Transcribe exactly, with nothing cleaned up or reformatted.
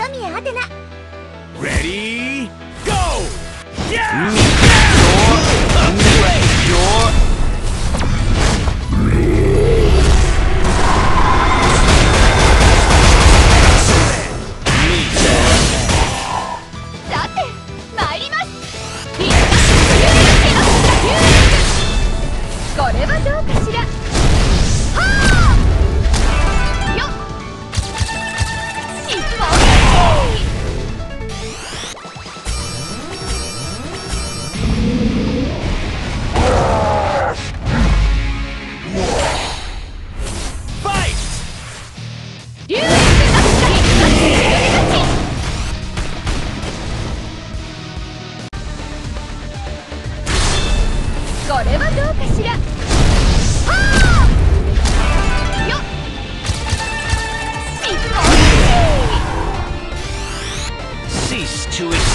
宮アテナ。 Ready, go! Yeah! You're さて参ります。これはどうかしら。はあよっしまう。 これはどうかしら。はあよっしっこい。 cease to exist.